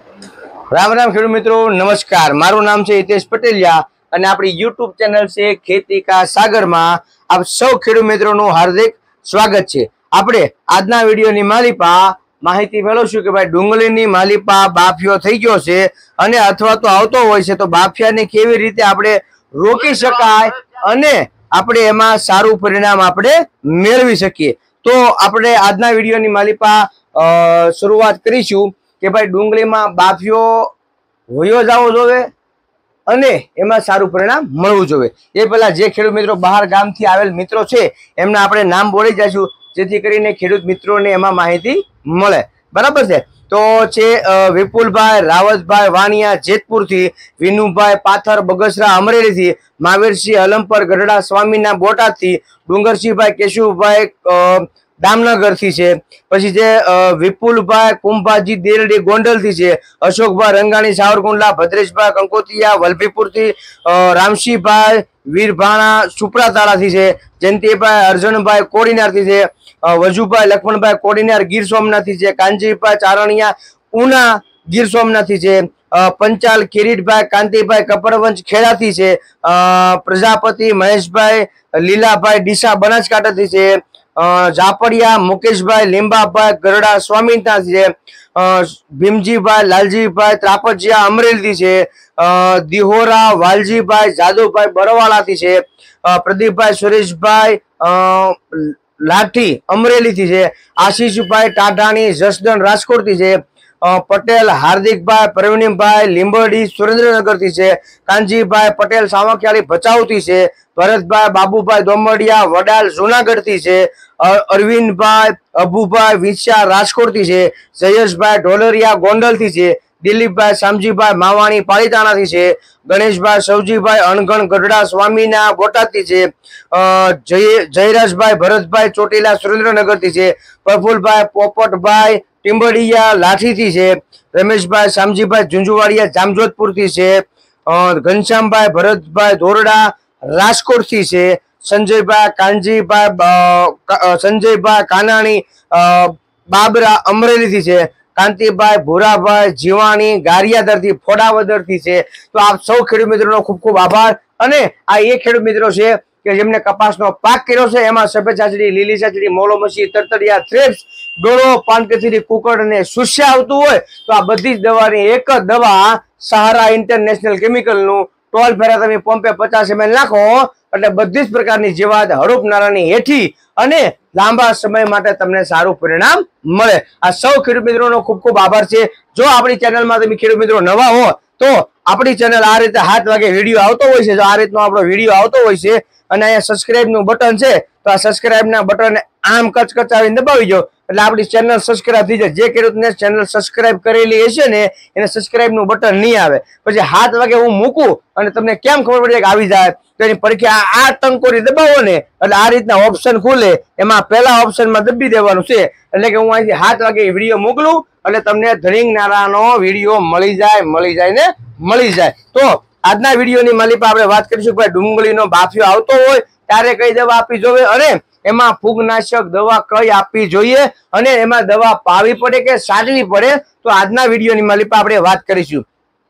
राम राम खेडूत मित्रों, नमस्कार। मारू नाम है हितेश पटेलिया અને આપણી YouTube ચેનલ છે ખેતી કા સાગરમાં આપ સૌ ખેડૂત મિત્રોનું હાર્દિક સ્વાગત છે। આપણે આજના વિડિયોની માલિપા માહિતી મેળવશું કે ભાઈ ડુંગળીની માલિપા બાફિયો થઈ ગયો છે અને અથવા તો આવતો હોય છે તો બાફિયાને કેવી રીતે આપણે રોકી શકાય અને આપણે એમાં સારું પરિણામ આપણે મેળવી શકીએ। તો આપણે આજના વિડિયોની માલિપા શરૂઆત કરીશું કે ભાઈ ડુંગળીમાં બાફિયો વયો જાવો જોવે અને એમાં સારું પરિણામ મળવું જોઈએ। એ પહેલા જે ખેડૂત મિત્રો બહાર ગામથી આવેલ મિત્રો છે એમના આપણે નામ બોલી જઈશું જેથી કરીને ખેડૂત મિત્રોને એમાં માહિતી મળે, બરાબર છે। તો છે વિપુલભાઈ રાવતભાઈ વાણિયા જેતપુરથી, વિનુભાઈ પાથર બગસરા અમરેલીથી, મહાવીરસિંહ અલમપર ગઢડા સ્વામીના બોટાદથી, ડુંગરસિંહભાઈ કેશુભાઈ दामनगर थी छे, पछी जे विपुलभाई कुंभाजी देरडी गोंडल थी छे, अशोकभाई रंगाणी सावरकुंडला, भद्रेशभाई कंकोतिया वलभीपुर थी, रामसिंहभाई वीरभाणा सुप्राताड़ा थी छे, जयंतीभाई अर्जुनभाई कोડીનાર थी छे, वजुभाई लक्ष्मणभाई कोડીનાર गीर सोमनाथ थी छे, कांजीभाई चारणिया उना गीर सोमनाथ थी छे, पंचाल किरीटभाई कांतिभाई कपड़वंश खेड़ा थी छे, प्रजापति महेशभाई लीलाभाई डीसा बनासकांठा थी छे, जापड़िया मुकेशभाई લીંબાભાઈ ગરડા સ્વામીના છે, ભીમજીભાઈ લાલજીભાઈ ત્રાપજિયા અમરેલીથી છે, દિહોરા વાલજીભાઈ જાદુભાઈ બરવાળાથી છે, પ્રદીપભાઈ સુરેશભાઈ લાઠી અમરેલીથી છે, આશીષભાઈ ટાઢાણી જસદણ રાજકોટથી છે, પટેલ હાર્દિકભાઈ પ્રવીણભાઈ લીંબડી સુરેન્દ્રનગરથી છે, કાનજીભાઈ પટેલ સાવકિયાળી ભચાઉથી છે, ભરતભાઈ બાબુભાઈ દોમડિયા વડાલ જૂનાગઢથી છે, અરવિંદભાઈ અબુભાઈ વિંછા રાજકોટથી છે, જયેશભાઈ ઢોલરિયા गोंडलથી છે, દિલીપભાઈ શામજીભાઈ માવાણી પાલિતાણાથી છે, ગણેશભાઈ સૌજીભાઈ અણગણ ગઢડા સ્વામીના બોટાદથી છે, જયરાજભાઈ ભરતભાઈ ચોટીલા સુરેન્દ્રનગરથી છે, પ્રફુલભાઈ પોપટભાઈ ટીમ્બડિયા લાઠીથી છે, રમેશભાઈ શામજીભાઈ ઝુંઝુવાડિયા જામજોધપુરથી છે, ઘનશ્યામભાઈ ભરતભાઈ ધોરડા રાજકોટથી છે, સંજયભાઈ કાનાણી બાબરા અમરેલીથી છે, કાંતિભાઈ ભૂરાભાઈ જીવાણી ગારિયાદરથી ફોડાવદરથી છે। તો આપ સૌ ખેડૂત મિત્રોનો ખૂબ ખૂબ આભાર। અને આ એ ખેડૂત મિત્રો છે કે જેમને કપાસનો પાક કર્યો છે એમાં સફેદ ચાચડી, લીલી ચાચડી, મોલો મસી, તરતડિયા, થ્રેપ્સ, ડોળો, પાનકથીરી, કુકડ અને સુસ્યા આવતું હોય તો આ બધી જ દવાની એક જ દવા સહારા ઇન્ટરનેશનલ કેમિકલનું ટોલ ફેરા તમે પંપે 50 ml નાખો એટલે બધી જ પ્રકારની જીવાત હડપ નારાની હેઠી અને લાંબા સમય માટે તમને સારું પરિણામ મળે। આ સૌ ખેડૂત મિત્રોનો ખૂબ ખૂબ આભાર છે। જો આપણી ચેનલમાં તમે ખેડૂત મિત્રો નવા હો તો આપણી ચેનલ આ રીતે 7 વાગે વિડીયો આવતો હોય છે, જો આ રીતનો આપણો વિડીયો આવતો હોય છે અને અહીંયા સબસ્ક્રાઇબનું બટન છે તો આ સબસ્ક્રાઇબના બટનને આમ કચકચાવીને દબાવી દો એટલે આપણી ચેનલ સબસ્ક્રાઇબ થઈ જાય। જે ખેડૂતને ચેનલ સબસ્ક્રાઇબ કરેલી હશે ને એને સબસ્ક્રાઇબનું બટન નહીં આવે, પછી 7 વાગે હું મૂકું અને તમને કેમ ખબર પડે કે આવી જાય તો એની પરીક્ષા આ ટંકોરી દબાવો ને એટલે આ રીતના ઓપ્શન ખુલે, એમાં પહેલા ઓપ્શનમાં દબી દેવાનું છે એટલે કે હું અહીંથી 7 વાગે વિડીયો મોકલું એટલે તમને ધરીંગનારાનો વિડીયો મળી જાય ને મળી જાય। તો આજના વિડીયોની માલિપા આપણે વાત કરીશું કે ડુંગળીનો બાફિયો આવતો હોય ત્યારે કઈ દવા આપવી જોઈએ અને એમાં ફૂગનાશક દવા કઈ આપવી જોઈએ અને એમાં દવા પાવી પડે કે સાચવી પડે તો આજના વિડીયોની માલિપા આપણે વાત કરીશું।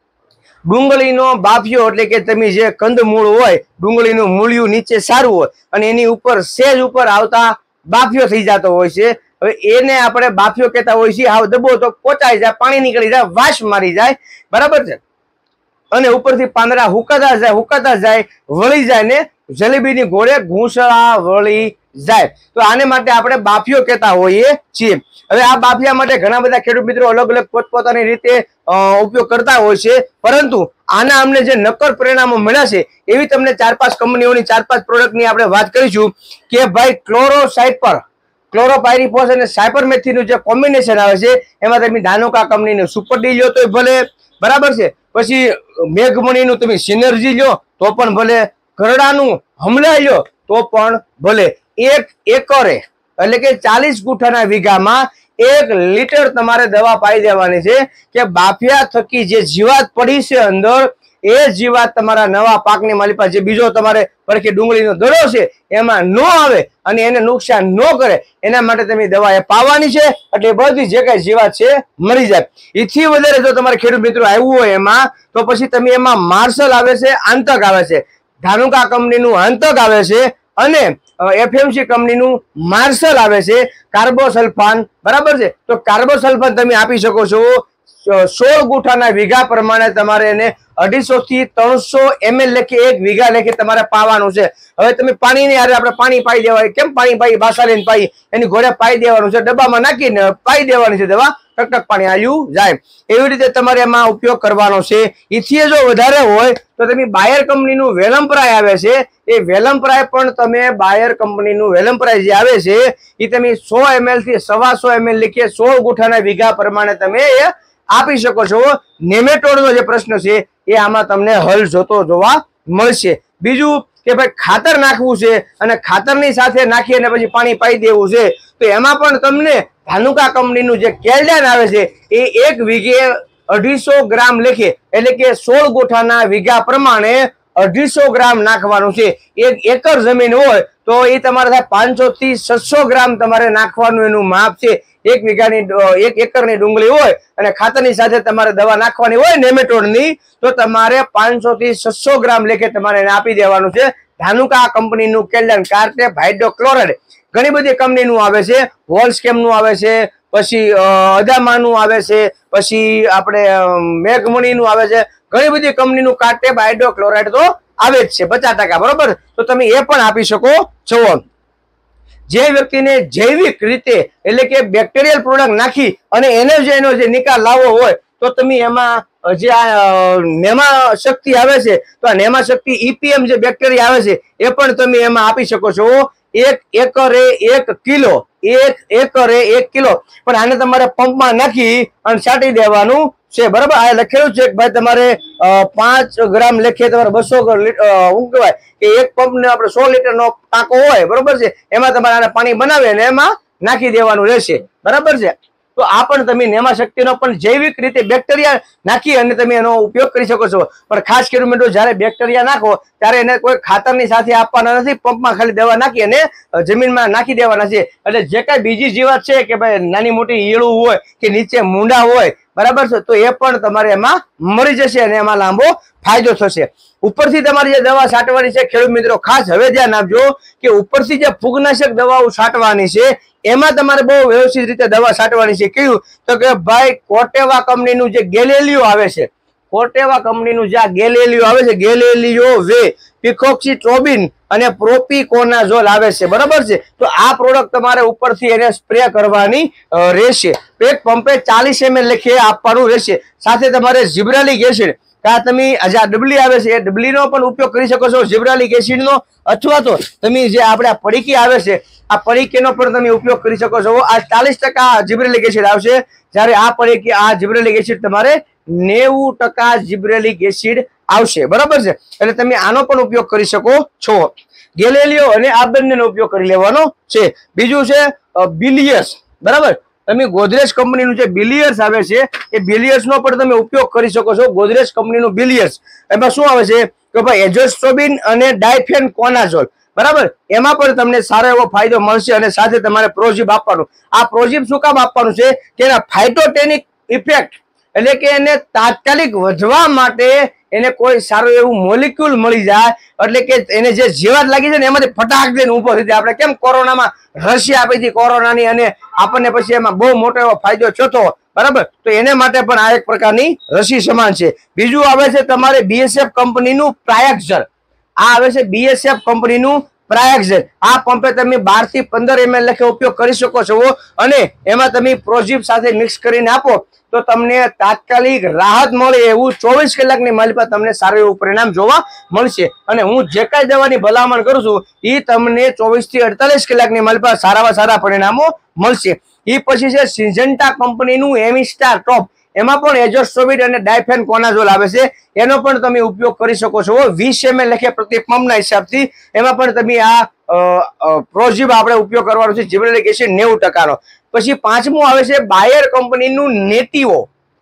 ડુંગળીનો બાફિયો એટલે કે તમે જે કંદમૂળ હોય ડુંગળીનું મૂળિયું નીચે સારું હોય અને એની ઉપર સેજ ઉપર આવતા બાફિયો થઈ જતો હોય છે। હવે એને આપણે બાફિયો કહેતા હોય છે, હાવ દબો તો પોચાઈ જાય, પાણી નીકળી જાય, વાસ મારી જાય, બરાબર છે, અને ઉપરથી પાંદડા હુકાતા જાય વળી જાય ને જલેબીની ઘોડે ઘૂંસળા વળી જાય તો આને માટે આપણે બાફિયો કહેતા હોઈએ છીએ। હવે આ બાફિયા માટે ઘણા બધા ખેડૂત મિત્રો અલગ અલગ પોતપોતાની રીતે ઉપયોગ કરતા હોય છે, પરંતુ આના અમને જે નક્કર પરિણામો મળ્યા છે એવી તમને 4-5 કંપનીઓની 4-5 પ્રોડક્ટની આપણે વાત કરીશું કે ભાઈ ક્લોરોસાઇપર, ક્લોરોપાયરીફોસ અને સાયપરમેથિનનું જે કોમ્બિનેશન આવે છે એમાં તમે ધાનુકા કંપનીનું સુપર ડી લ્યો તોય ભલે, બરાબર છે, પછી મેઘમણીનું તમે સિનર્જી લ્યો તો પણ ભલે, ગરડાનું હમલા લ્યો તો પણ ભલે। 1 એકરે એટલે કે 40 ગુઠાના વીઘામાં 1 लीटर તમારે દવા પાઈ દેવાની છે કે બાફિયા થકી જે જીવાત પડી છે અંદર એ જીવાત તમારા નવા પાકની માલિપા જે બીજો તમારે પડખે ડુંગળીનો દડો છે એમાં ન આવે અને એને નુકસાન ન કરે એના માટે તમે દવા એ પાવાની છે, એટલે બધી જે કઈ જીવાત છે મરી જાય. એથી વધારે જો તમારે ખેડૂત મિત્રો આવ્યું હોય એમાં તો પછી તમે એમાં માર્શલ આવે છે, આંતક આવે છે, ધાનુકા કંપનીનું આંતક આવે છે અને એફએમસી કંપનીનું માર્શલ આવે છે, કાર્બોસલ્ફાન. બરાબર છે, તો કાર્બોસલ્ફાન તમે આપી શકો છો 16 ગુઠાના વીઘા પ્રમાણે. તમારે એને 250 થી 300 ml લેખે 1 વીઘા લેખે તમારે પાવાનું છે. હવે તમે પાણીની હારે આપણે પાણી પાઈ દેવાય, કેમ પાણી પાઈ, બાસા લઈને પાઈ, એની ઘોડે પાઈ દેવાનું છે, ડબ્બામાં નાખીને પાઈ દેવાની છે દવા, ટકટક પાણી આલ્યું જાય. એવી રીતે તમારે એમાં ઉપયોગ કરવાનો છે. એથી જો વધારે હોય તો તમે બાયર કંપનીનું વેલમપ્રાય આવે છે, એ વેલમપ્રાય પણ તમે બાયર કંપનીનું વેલમપ્રાય જે આવે છે એ તમે 100 ml થી 125 ml લેખે 16 ગુઠાના વીઘા પ્રમાણે તમે એ આપી શકો છો. નેમેટોડનો જે પ્રશ્ન છે એ આમાં તમને હલ જોતો જોવા મળશે. બીજું કે ભાઈ ખાતર નાખવું છે અને ખાતરની સાથે નાખી અને પછી પાણી પાઈ દેવું છે, તો એમાં પણ તમને ધાનુકા કંપનીનું જે કેલ્ડાન આવે છે એ 1 વીઘે 250 ગ્રામ લેખે, એટલે કે 16 ગુઠાના વીઘા પ્રમાણે 250 ગ્રામ નાખવાનું છે. 1 એકર જમીન હોય તો એ તમારે થાય 500 થી 600 ગ્રામ તમારે નાખવાનું એનું માપ છે. 1 વીઘાની 1 એકરની ડુંગળી હોય અને ખાતરની સાથે તમારે દવા નાખવાની હોય નેમેટોડની, તો તમારે 500 થી 600 ગ્રામ લેખે તમારે એને આપી દેવાનું છે. ધાનુકા કંપનીનું કેલ્ડાન, કાર્ટેપ હાઇડ્રોક્લોરાઇડ ઘણી બધી કંપનીનું આવે છે, વોલ્સકેમનું આવે છે, પછી અદામાનું આવે છે, પછી આપણે મેઘમણીનું આવે છે, ઘણી બધી કંપનીનું કાર્ટેપ હાઇડ્રોક્લોરાઇડ તો આવે જ છે 50%. બરોબર, તો તમે એ પણ આપી શકો છો. જે વ્યક્તિને જૈવિક રીતે એટલે કે બેક્ટેરિયલ પ્રોડક્ટ નાખી અને એનો જે નિકાલ લાવવો હોય તો તમે એમાં જે આ નેમા શક્તિ આવે છે, તો આ નેમા શક્તિ EPM જે બેક્ટેરિયા આવે છે એ પણ તમે એમાં આપી શકો છો. 1 એકરે 1 કિલો, 1 એકરે 1 કિલો. પણ આને તમારે પંપમાં નાખી અને છાંટી દેવાનું છે. બરાબર, આ લખેલું છે કે ભાઈ તમારે 5 ગ્રામ લેખે તમારે 200 શું કહેવાય કે એક પંપ ને આપણે 100 લીટરનો ટાંકો હોય. બરોબર છે, એમાં તમારે આને પાણી બનાવે અને એમાં નાખી દેવાનું રહેશે. બરાબર છે, તો આ પણ તમે નેમા શક્તિનો પણ જૈવિક રીતે બેક્ટેરિયા નાખી અને તમે એનો ઉપયોગ કરી શકો છો. પણ ખાસ કરીને મિત્રો જયારે બેક્ટેરિયા નાખો ત્યારે એને કોઈ ખાતરની સાથે આપવાના નથી, પંપમાં ખાલી દવા નાખી અને જમીનમાં નાખી દેવાના છે. એટલે જે કઈ બીજી જીવાત છે કે ભાઈ નાની મોટી ઈયળું હોય કે નીચે મૂંડા હોય, બરાબર છે, તો એ પણ તમારે એમાં મરી જશે અને એમાં લાંબો ફાયદો થશે. ઉપરથી તમારી જે દવા છાંટવાની છે ખેડૂત મિત્રો ખાસ હવે ધ્યાન આપજો કે ઉપરથી જે ફૂગનાશક દવાઓ છાંટવાની છે એમાં તમારે બહુ વ્યવસ્થિત રીતે દવા છાંટવાની છે. કયું તો કે ભાઈ કોટેવા કંપનીનું જે ગેલેલિયો આવે છે, કોટેવા કંપનીનું જે આ ગેલેલિયો આવે છે, ગેલેલિયો વે, પિકોક્સીટ્રોબિન અને પ્રોપિકોનાઝોલ આવે છે. બરાબર છે, તો આ પ્રોડક્ટ તમારે ઉપરથી એને સ્પ્રે કરવાની રહેશે. એક પંપે 40 ml લેખે આપવાનું રહેશે. સાથે તમારે જીબ્રાલિક એસિડ, તમે આ ડબલી આવે છે એ ડબલીનો પણ ઉપયોગ કરી શકો છો, જીબ્રાલિક એસિડનો, અથવા તો તમે જે આપણે પડીકી આવે છે આ પડીકીનો પણ તમે ઉપયોગ કરી શકો છો. આ 40% જીબ્રેલિક એસિડ આવશે, જ્યારે આ પડીકી આ જીબ્રેલિક એસિડ તમારે 90% જીબ્રેલિક એસિડ આવશે. બરાબર છે, એટલે તમે આનો પણ ઉપયોગ કરી શકો છો. ગેલેલિયો અને આ બંનેનો ઉપયોગ કરી લેવાનો છે. બીજું છે બિલિયર્સ. બરાબર, તમે ગોદરેજ કંપનીનું જે બિલિયર્સ આવે છે એ બિલિયર્સનો પણ તમે ઉપયોગ કરી શકો છો. ગોદરેજ કંપનીનું બિલિયર્સ, એમાં શું આવે છે કે ભાઈ એઝોસ્ટ્રોબિન અને ડાયફેનકોનાઝોલ. બરાબર, એમાં પણ તમને સારો એવો ફાયદો મળશે. અને સાથે તમારે પ્રોઝિબ આપવાનું. આ પ્રોઝિબ શું કામ આપવાનું છે કે એના ફાઇટોટેનિક ઇફેક્ટ, એટલે કે એને તાત્કાલિક વધવા માટે એને કોઈ સારું એવું મોલિક્યુલ મળી જાય, એટલે કે એને જે જીવાત લાગી છે ને એમાંથી ફટાક દઈને ઉભો થઈ જાય. આપણે કેમ કોરોનામાં રસી આપી હતી કોરોનાની અને આપણને પછી એમાં બહુ મોટો એવો ફાયદો થયો. બરાબર, તો એને માટે પણ આ એક પ્રકારની રસી સમાન છે. બીજું આવે છે તમારે BSF કંપનીનું પ્રાયક્ઝર. આ આવે છે BSF કંપનીનું પ્રાયક્ઝર. આ પંપે તમે 12 થી 15 ml લેખે ઉપયોગ કરી શકો છો અને એમાં તમે પ્રોઝિબ સાથે મિક્સ કરીને આપો તો તમને તાત્કાલિક રાહત મળે એવું 24 કલાકની માલિપા તમને સારું એવું પરિણામ જોવા મળશે. અને હું જે કાંઈ દવાની ભલામણ કરું છું એ તમને 24 થી 48 કલાકની માલિપા સારામાં સારા પરિણામો મળશે. એ પછી છે સિન્જેન્ટા કંપનીનું એમિસ્ટાર ટોપ. એમાં પણ એઝોસ્ટ્રોબિન અને ડાયફેનકોનાઝોલ આવે છે, એનો પણ તમે ઉપયોગ કરી શકો છો 20 ml લેખે પ્રતિ પંપના હિસાબથી. એમાં પણ તમે આ પ્રોઝિબ આપણે ઉપયોગ કરવાનો છે, જીબ્રેલિક એસિડ 90%નો. પછી પાંચમું આવે છે બાયર કંપનીનું નેટિવો.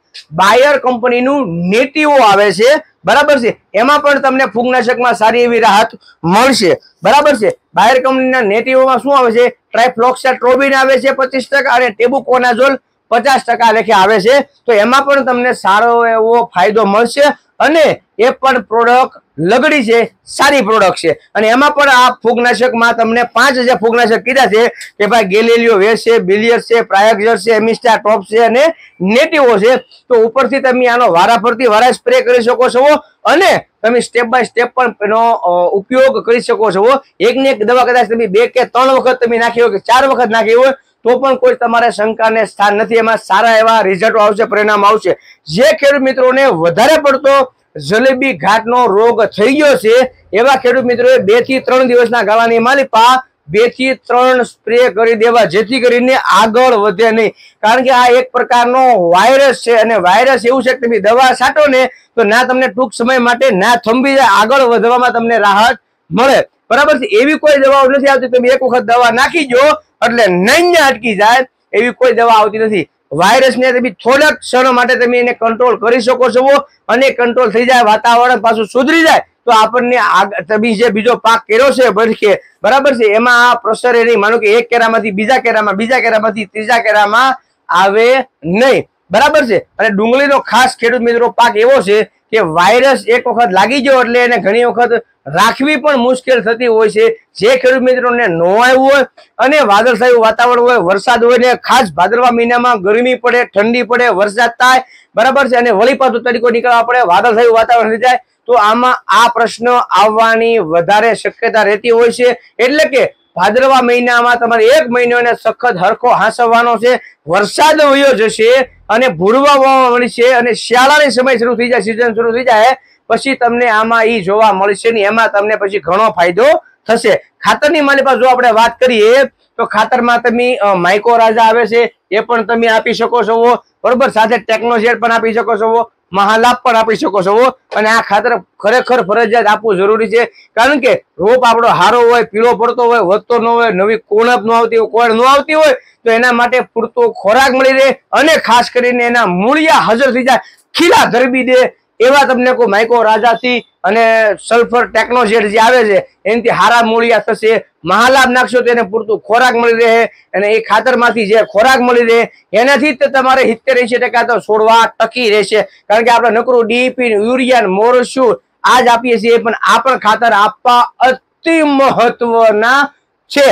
બાયર કંપનીનું નેટિવો આવે છે, બરાબર છે. એમાં પણ તમને ફૂગનાશકમાં સારી એવી રાહત મળશે, બરાબર છે. બાયર કંપનીના નેટિવોમાં શું આવે છે? ટ્રાઇફ્લોક્સાટ્રોબિન આવે છે 25% અને ટેબુકોનાઝોલ 50% લેખે આવે છે. તો એમાં પણ તમને સારો એવો ફાયદો મળશે અને એ પણ પ્રોડક્ટ લગડી છે, સારી પ્રોડક્ટ છે. અને એમાં પણ આ ફૂગનાશકમાં તમને 5000 ફૂગનાશક કીધા છે કે ભાઈ ગેલેલિયો વેસ છે, બિલિયર્સ છે, પ્રાયોક્ઝર છે, એમિસ્ટા ટોપ છે અને નેટિવો છે. તો ઉપરથી તમે આનો વારાફરતી વારા સ્પ્રે કરી શકો છો અને તમે સ્ટેપ બાય સ્ટેપ પણ એનો ઉપયોગ કરી શકો છો. એકની એક દવા કદાચ તમે 2 કે 3 વખત તમે નાખી હોય કે 4 વખત નાખી હોય તો પણ કોઈ તમારે શંકાને સ્થાન નથી. એમાં સારા એવા રિઝલ્ટો આવશે, પરિણામ આવશે. જે ખેડૂત મિત્રોને વધારે પડતો જલેબી ઘાટનો રોગ થઈ ગયો છે એવા ખેડૂત મિત્રોએ 2 થી 3 દિવસના ગાળાની માલિપા 2 થી 3 સ્પ્રે કરી દેવા, જેથી કરીને આગળ વધે નહીં. કારણ કે આ એક પ્રકારનો વાયરસ છે અને વાયરસ એવું છે કે તમે દવા છાંટો ને તો ના તમને ટૂંક સમય માટે ના થંભી જાય, આગળ વધવામાં તમને રાહત મળે, બરાબર છે. એવી કોઈ દવાઓ નથી આવતી તમે એક વખત દવા નાખી દો એટલે નહીં અટકી જાય, એવી કોઈ દવા આવતી નથી. વાયરસને તમે થોડાક ક્ષણો માટે તમે એને કંટ્રોલ કરી શકો છો અને કંટ્રોલ થઈ જાય, વાતાવરણ પાછું સુધરી જાય તો આપણને તમે જે બીજો પાક કર્યો છે ભરખે, બરાબર છે, એમાં આ પ્રસરે નહીં. માનો કે એક કેરામાંથી બીજા કેરામાં, બીજા કેરામાંથી ત્રીજા કેરામાં આવે નહીં, બરાબર છે. અને ડુંગળીનો ખાસ ખેડૂત મિત્રો પાક એવો છે કે વાયરસ એક વખત લાગી ગયો એટલે એને ઘણી વખત રાખવી પણ મુશ્કેલ થતી હોય છે. જે ખેડૂત મિત્રોને ન આવ્યું હોય અને વાદળછાયું વાતાવરણ હોય, વરસાદ હોય ને ખાસ ભાદરવા મહિનામાં ગરમી પડે, ઠંડી પડે, વરસાદ થાય, બરાબર છે, અને વળી પાછું તરીકો નીકળવા પડે, વાદળછાયું વાતાવરણ થઈ જાય તો આમાં આ પ્રશ્ન આવવાની વધારે શક્યતા રહેતી હોય છે. એટલે કે ભાદરવા મહિનામાં તમારે 1 મહિનો એને સખત હરખો હાંસવવાનો છે. વરસાદ વયો જશે અને ભૂરવા વાવવા મળશે અને શિયાળાની સમય શરૂ થઈ જાય, સિઝન શરૂ થઈ જાય પછી તમને આમાં ઈ જોવા મળશે ને એમાં તમને પછી ઘણો ફાયદો થશે. ખાતરની માલિપા જો આપણે વાત કરીએ તો ખાતરમાં તમે માઇકોરાઝા આવે છે એ પણ તમે આપી શકો છો, બરોબર. સાથે ટેકનોજેટ પણ આપી શકો છો, મહાલાભ પણ આપી શકો છો. અને આ ખાતર ખરેખર ફરજિયાત આપવું જરૂરી છે. કારણ કે રોપ આપણો હારો હોય, પીળો પડતો હોય, વધતો ન હોય, નવી કોણપ ન આવતી હોય, કોણ ન આવતી હોય તો એના માટે પૂરતો ખોરાક મળી રહે અને ખાસ કરીને એના મૂળિયા હાજર થઈ જાય, ખીલા ધરબી દે એવા તમને કોઈ માઇકોરાઝાથી અને સલ્ફર ટેકનોજેટ જે આવે છે એનાથી હારા મૂળિયા થશે. મહાલાભ નાખશો તો એને પૂરતું ખોરાક મળી રહે અને એ ખાતરમાંથી જે ખોરાક મળી રહે એનાથી જ તમારે 70-80% તો છોડવા ટકી રહેશે. કારણ કે આપણે નકરું ડીપી, યુરિયા, મોરસ્યું આ જ આપીએ છીએ, પણ આ પણ ખાતર આપવા અતિ મહત્વના છે,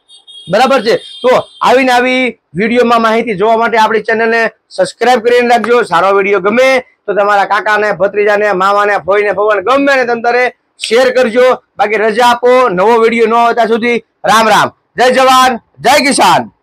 બરાબર છે. તો આવીને આવી વિડીયોમાં માહિતી જોવા માટે આપણી ચેનલને સબસ્ક્રાઇબ કરીને રાખજો. સારો વિડીયો ગમે તો તમારા કાકાને, ભત્રીજાને, મામાને, ફોઈને, ફવને ગમે ને તમે શેર કરજો. બાકી રજા આપો. નવો વિડીયો ન આવે ત્યાં સુધી રામ રામ. જય જવાન, જય કિસાન.